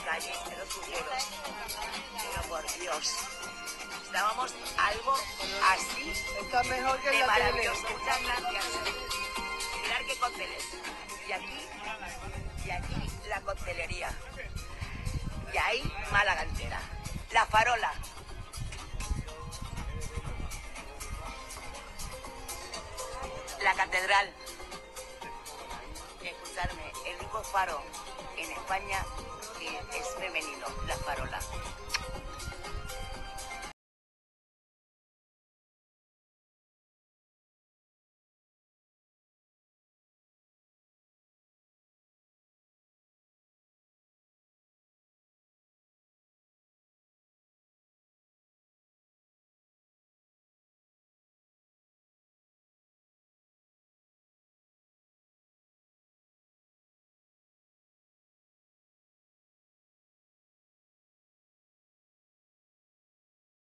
calle, en los cruceros. Pero por Dios, estábamos algo así Está mejor que de la tele. maravilloso. Muchas gracias. Mirar qué cócteles. Y aquí la coctelería. Y ahí Málaga entera. La Farola. La catedral. Escuchadme, el único faro en España que es femenino, La Farola.